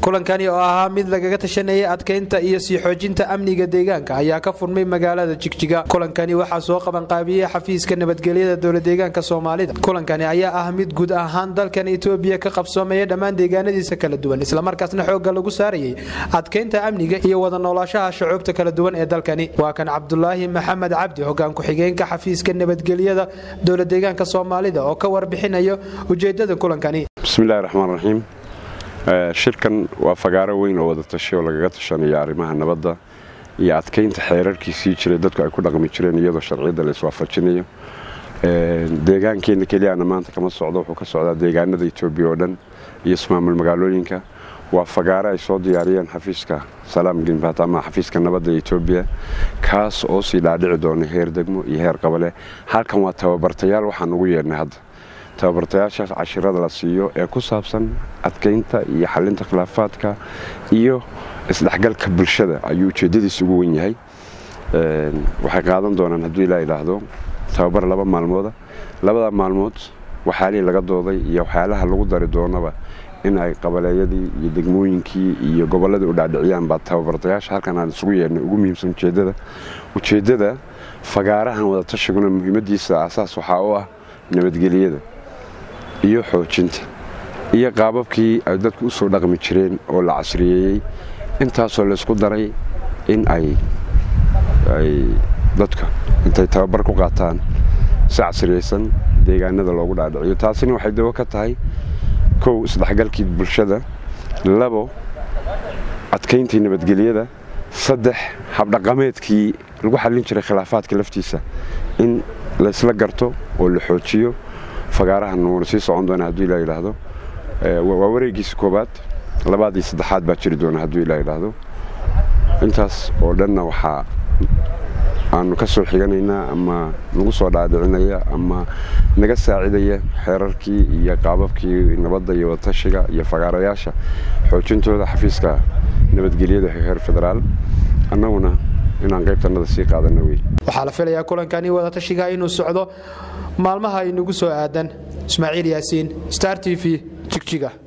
kulankani oo ahaa mid lagaga tashanayay adkeynta iyo sii xoojinta amniga deegaanka ayaa ka furmay magaalada Jigjiga. kulankani waxaa soo qaban qaabiyay xafiiska nabadgelyada dowladda deegaanka Soomaalida. kulankani ayaa ah mid guud ahaan dalkan Itoobiya ka qabsoomay dhammaan deegaanadiisa kala duwan isla markaasna xoog lagu saarayay adkeynta amniga iyo wada noolaanshaha shucuubta kala duwan ee dalkani. waa kan Cabdullaahi Maxamed Cabdi hoggaan ku xigeenka xafiiska nabadgelyada dowladda deegaanka Soomaalida oo ka warbixinayo ujeedada kulankani. Bismillahir Rahmaanir Rahiim. shirkan waa fagaaro weyn oo wada tashay oo lagaga tashanayo arrimaha nabadda iyo adkeynta xeerarkiisii jiray dadku ay ku dhaqmi jireen iyadoo sharciyada la iswaafajinayo. deegaankeena kaliya maanta kama socdo, wuxuu ka socdaa deegaanada Itoobiya oo dhan iyo ismaamul magaalooyinka. waa fagaaro ay soo diyaariyeen xafiiska Salaam Gimbaat ama xafiiska nabadda Itoobiya kaas oo si dhaadhici doona heer degmo iyo heer qabale. halkan waa tababartayaal waxaan ugu yeernay hadda tababartayaasha cashirada la siiyo ee ku saabsan adkeynta iyo xalinta khilaafaadka iyo isdhexgalka bulshada ayuu ujeedadiisa ugu weyn yahay. waxay qaadan doonaan haddii Ilaahay yiraahdo tababar 2 maalmood. 2 maalmood waxaa laga dooday iyo waxyaalaha lagu dari doonaba in ay qabaleeyadii iyo degmooyinkii iyo gobolada u dhaadhiciyaan baa tababartayaasha halkan aan isugu yeernay ugu muhiimsan ujeedada fagaarahan wada tashiguna muhiimadiisa asaas waxa uu ah nabadgelyada iyo xoojinta iyo qaababkii ay dadku u soo dhaqmi jireen oo la casriyeeyay intaas oo la isku daray in ay dadka intay tababar ku qaataan si casriyeysan deegaanada loogu dhaadhiciyo. taasina waxay daba ka tahay 1 isdhexgalkii bulshada, 2 adkeyntii nabadgelyada, 3 habdhaqameedkii lagu xallin jiray khilaafaadka laftiisa in la isla garto oo la xoojiyo. fagaarahan uu sii socon doona haddii Ilaahay yiraahdo waa wareegiisa koobaad, 2 iyo 3 baa jiri doona haddii Ilaahay yiraahdo. intaas oo dhanna waxa aanu ka soo xiganaynaa ama lagu soo dhaadhicinaya ama naga saacidaya xeerarkii iyo qaababkii nabadda iyo wada tashiga iyo fagaarayaasha xoojintooda xafiiska nabadgelyada heer federaal. annaguna inaan qaybtanada sii qaadano way. waxaa la filayaa kulankani wada tashiga inuu socdo maalmaha inagu soo aadan. Ismaaciil Yaasiin, Star TV, Jigjiga.